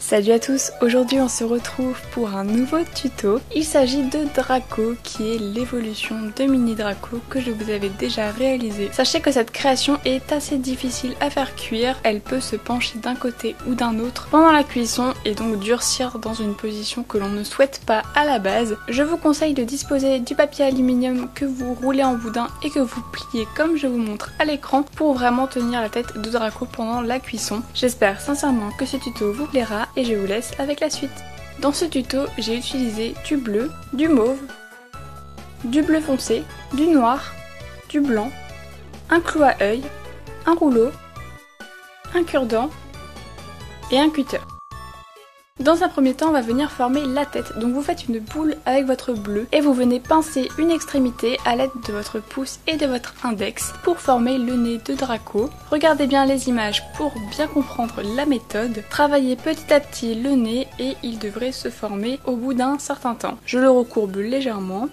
Salut à tous, aujourd'hui on se retrouve pour un nouveau tuto. Il s'agit de Draco qui est l'évolution de Mini Draco que je vous avais déjà réalisé. Sachez que cette création est assez difficile à faire cuire, elle peut se pencher d'un côté ou d'un autre pendant la cuisson et donc durcir dans une position que l'on ne souhaite pas à la base. Je vous conseille de disposer du papier aluminium que vous roulez en boudin et que vous pliez comme je vous montre à l'écran pour vraiment tenir la tête de Draco pendant la cuisson. J'espère sincèrement que ce tuto vous plaira et je vous laisse avec la suite. Dans ce tuto, j'ai utilisé du bleu, du mauve, du bleu foncé, du noir, du blanc, un clou à œil, un rouleau, un cure-dent et un cutter. Dans un premier temps, on va venir former la tête. Donc vous faites une boule avec votre bleu et vous venez pincer une extrémité à l'aide de votre pouce et de votre index pour former le nez de Draco. Regardez bien les images pour bien comprendre la méthode. Travaillez petit à petit le nez et il devrait se former au bout d'un certain temps. Je le recourbe légèrement.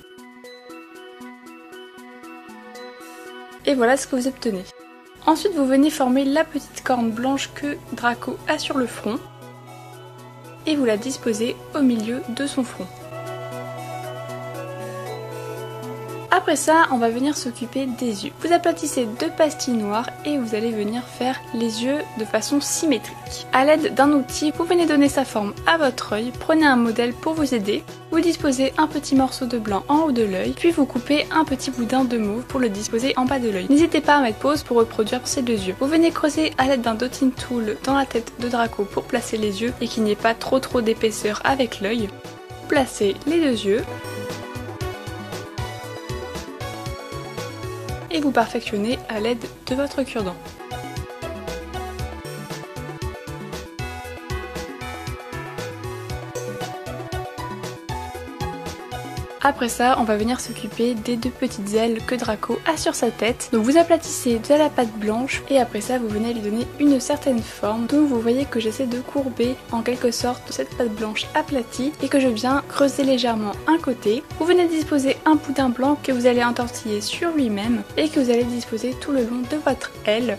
Et voilà ce que vous obtenez. Ensuite, vous venez former la petite corne blanche que Draco a sur le front. Et vous la disposez au milieu de son front. Après ça, on va venir s'occuper des yeux. Vous aplatissez deux pastilles noires et vous allez venir faire les yeux de façon symétrique. A l'aide d'un outil, vous venez donner sa forme à votre œil, prenez un modèle pour vous aider. Vous disposez un petit morceau de blanc en haut de l'œil, puis vous coupez un petit boudin de mauve pour le disposer en bas de l'œil. N'hésitez pas à mettre pause pour reproduire ces deux yeux. Vous venez creuser à l'aide d'un dotting tool dans la tête de Draco pour placer les yeux et qu'il n'y ait pas trop d'épaisseur avec l'œil. Placez les deux yeux. Et vous perfectionnez à l'aide de votre cure-dent. Après ça, on va venir s'occuper des deux petites ailes que Draco a sur sa tête. Donc vous aplatissez de la pâte blanche et après ça, vous venez lui donner une certaine forme. Donc vous voyez que j'essaie de courber en quelque sorte cette pâte blanche aplatie et que je viens creuser légèrement un côté. Vous venez disposer un boudin blanc que vous allez entortiller sur lui-même et que vous allez disposer tout le long de votre aile.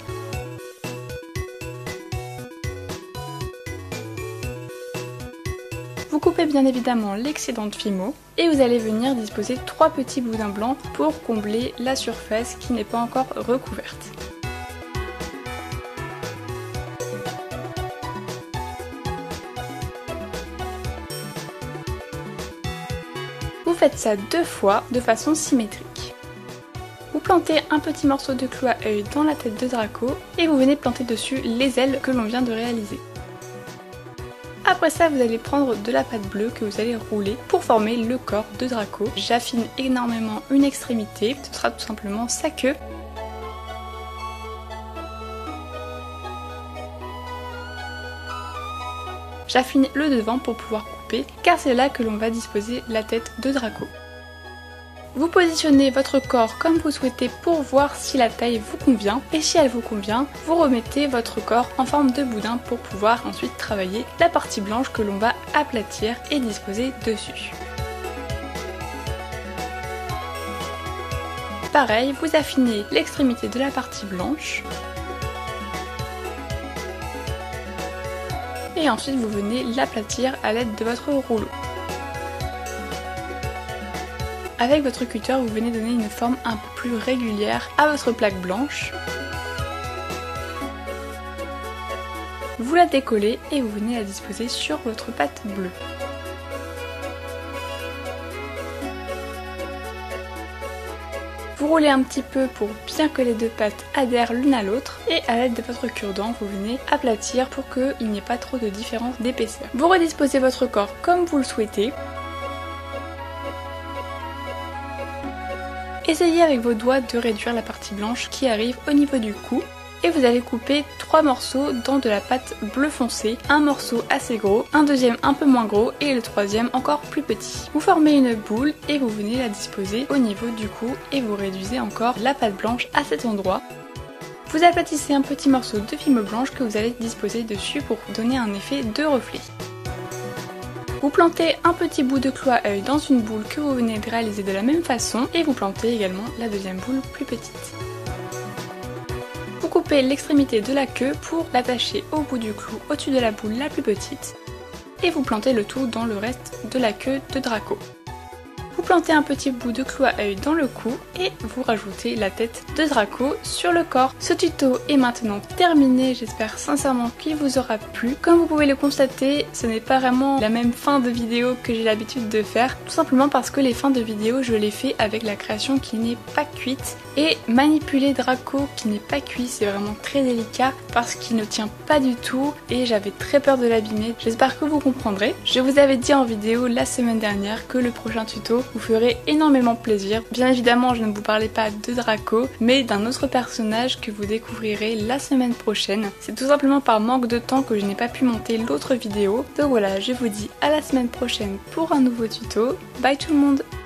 Vous coupez bien évidemment l'excédent de fimo et vous allez venir disposer trois petits boudins blancs pour combler la surface qui n'est pas encore recouverte. Vous faites ça deux fois de façon symétrique. Vous plantez un petit morceau de clou à œil dans la tête de Draco et vous venez planter dessus les ailes que l'on vient de réaliser. Après ça, vous allez prendre de la pâte bleue que vous allez rouler pour former le corps de Draco. J'affine énormément une extrémité, ce sera tout simplement sa queue. J'affine le devant pour pouvoir couper, car c'est là que l'on va disposer la tête de Draco. Vous positionnez votre corps comme vous souhaitez pour voir si la taille vous convient et si elle vous convient, vous remettez votre corps en forme de boudin pour pouvoir ensuite travailler la partie blanche que l'on va aplatir et disposer dessus. Pareil, vous affinez l'extrémité de la partie blanche et ensuite vous venez l'aplatir à l'aide de votre rouleau. Avec votre cutter, vous venez donner une forme un peu plus régulière à votre plaque blanche. Vous la décollez et vous venez la disposer sur votre pâte bleue. Vous roulez un petit peu pour bien que les deux pâtes adhèrent l'une à l'autre et à l'aide de votre cure-dent, vous venez aplatir pour qu'il n'y ait pas trop de différence d'épaisseur. Vous redisposez votre corps comme vous le souhaitez. Essayez avec vos doigts de réduire la partie blanche qui arrive au niveau du cou et vous allez couper 3 morceaux dans de la pâte bleu foncé, un morceau assez gros, un deuxième un peu moins gros et le troisième encore plus petit. Vous formez une boule et vous venez la disposer au niveau du cou et vous réduisez encore la pâte blanche à cet endroit. Vous aplatissez un petit morceau de fimo blanche que vous allez disposer dessus pour donner un effet de reflet. Vous plantez un petit bout de clou à œil dans une boule que vous venez de réaliser de la même façon et vous plantez également la deuxième boule plus petite. Vous coupez l'extrémité de la queue pour l'attacher au bout du clou au-dessus de la boule la plus petite. et vous plantez le tout dans le reste de la queue de Draco. Vous plantez un petit bout de clou à œil dans le cou et vous rajoutez la tête de Draco sur le corps. Ce tuto est maintenant terminé, j'espère sincèrement qu'il vous aura plu. Comme vous pouvez le constater, ce n'est pas vraiment la même fin de vidéo que j'ai l'habitude de faire, tout simplement parce que les fins de vidéo je les fais avec la création qui n'est pas cuite. Et manipuler Draco qui n'est pas cuit, c'est vraiment très délicat parce qu'il ne tient pas du tout et j'avais très peur de l'abîmer. J'espère que vous comprendrez. Je vous avais dit en vidéo la semaine dernière que le prochain tuto vous ferait énormément plaisir. Bien évidemment, je ne vous parlais pas de Draco, mais d'un autre personnage que vous découvrirez la semaine prochaine. C'est tout simplement par manque de temps que je n'ai pas pu monter l'autre vidéo. Donc voilà, je vous dis à la semaine prochaine pour un nouveau tuto. Bye tout le monde!